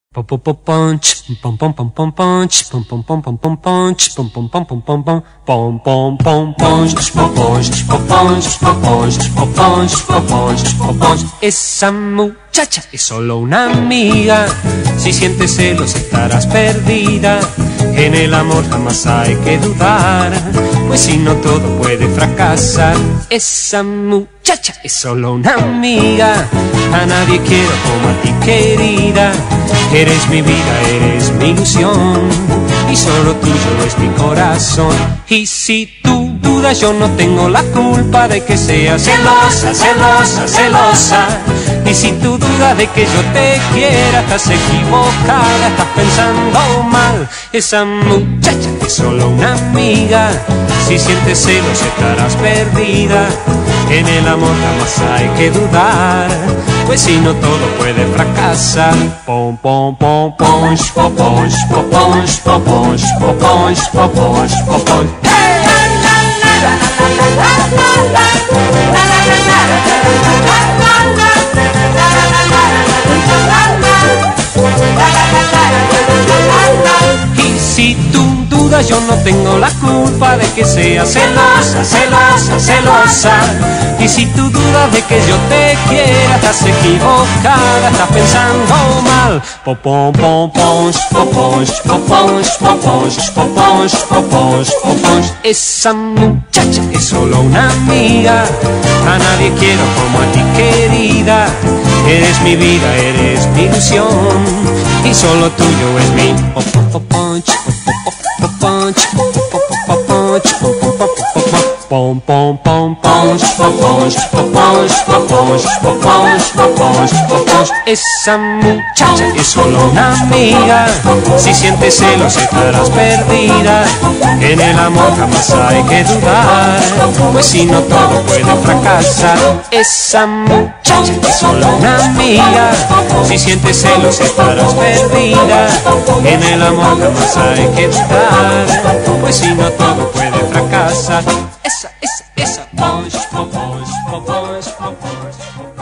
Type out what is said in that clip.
Pom pom pom punch, pom pom pom pom punch, pom pom pom pom pom punch, pom pom pom pom pom pom, pom pom pom punch, pom punch, pom punch, pom punch, pom punch, pom punch, pom punch. Esa muchacha es solo una amiga. Si sientes celos estarás perdida. En el amor jamás hay que dudar, pues si no todo puede fracasar. Esa muchacha es solo una amiga. A nadie quiero como a ti, querida. Eres mi vida, eres mi ilusión, y solo tuyo es mi corazón. Y si tú dudas, yo no tengo la culpa de que seas celosa, celosa, celosa. Y si tú dudas de que yo te quiera, estás equivocada, estás pensando mal. Esa muchacha es solo una amiga. Si sientes celos estarás perdida. En el amor jamás hay que dudar, pues si no todo puede fracasar. Pom pom pom punch, pom punch, pom punch, pom punch, pom punch, pom punch, pom punch. Y si tú dudas, yo no tengo la culpa de que seas celosa, celosa, celosa. Y si tú dudas de que yo te quiera, estás equivocada, estás pensando mal. Pom pom pom punch, pom punch, pom punch, pom punch, pom punch, pom punch, pom punch. Esa muchacha es solo una amiga. A nadie quiero como a ti, querida. Eres mi vida, eres mi ilusión, y solo tuyo es mi pom pom punch, pom punch, pom punch, pom pom pom punch, pom punch, pom punch, pom punch, pom punch, pom punch, pom punch. Esa muchacha es solo una amiga. Si sientes celos estarás perdida. En el amor jamás hay que dudar, pues si no todo puede fracasar. Esa muchacha es solo una amiga. Si sientes celos estarás perdida. En el amor jamás hay que dudar, pues si no todo puede fracasar. Esa punch, punch, punch, punch, punch, punch.